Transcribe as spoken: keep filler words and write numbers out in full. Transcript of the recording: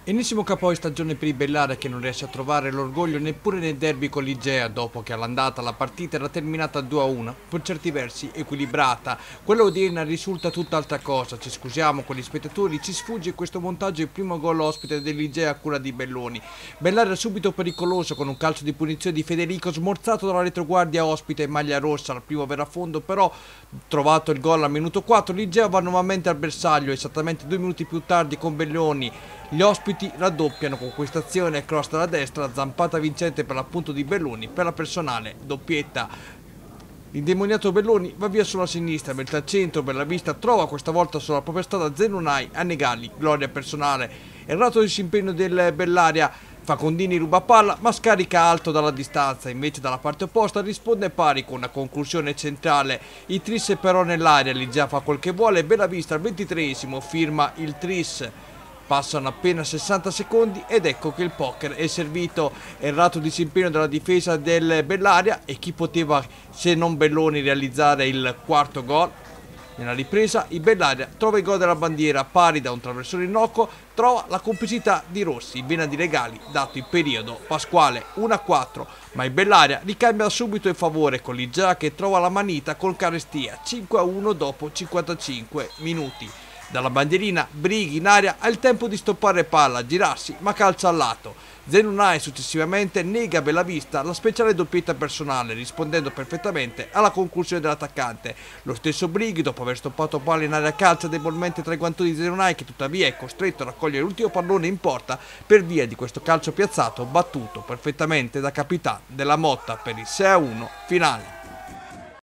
Ennesimo capo di stagione per il Bellaria che non riesce a trovare l'orgoglio neppure nel derby con l'Igea dopo che all'andata la partita era terminata due a uno, per certi versi equilibrata. Quella odierna risulta tutt'altra cosa, ci scusiamo con gli spettatori, ci sfugge questo montaggio il primo gol ospite dell'Igea a cura di Belloni. Bellaria subito pericoloso con un calcio di punizione di Federico smorzato dalla retroguardia ospite in maglia rossa al primo verafondo, però trovato il gol al minuto quattro l'Igea va nuovamente al bersaglio esattamente due minuti più tardi con Belloni. Gli ospiti raddoppiano con questa azione e cross dalla destra, zampata vincente per l'appunto di Belloni per la personale doppietta. L'indemoniato Belloni va via sulla sinistra, mentre al centro Bellavista trova questa volta sulla propria strada Zenunai a negargli gloria personale. Errato il disimpegno del Bellaria, Facondini ruba palla ma scarica alto dalla distanza, invece dalla parte opposta risponde pari con una conclusione centrale. Il tris però nell'aria, l'Igea fa quel che vuole e Bellavista al ventitreesimo firma il tris. Passano appena sessanta secondi ed ecco che il poker è servito. Errato disimpegno della difesa del Bellaria e chi poteva se non Belloni realizzare il quarto gol? Nella ripresa il Bellaria trova il gol della bandiera pari da un traversone innocuo, trova la complicità di Rossi, vena di regali dato il periodo pasquale uno a quattro, ma il Bellaria ricambia subito il favore con l'Igea che trova la manita col Carestia cinque a uno dopo cinquantacinque minuti. Dalla bandierina Brighi in aria ha il tempo di stoppare palla, girarsi ma calcia al lato. Zenunai successivamente nega a Bellavista la speciale doppietta personale rispondendo perfettamente alla conclusione dell'attaccante. Lo stesso Brighi dopo aver stoppato palla in area calcia debolmente tra i guantoni di Zenunai che tuttavia è costretto a raccogliere l'ultimo pallone in porta per via di questo calcio piazzato battuto perfettamente da capitano della Motta per il sei a uno finale.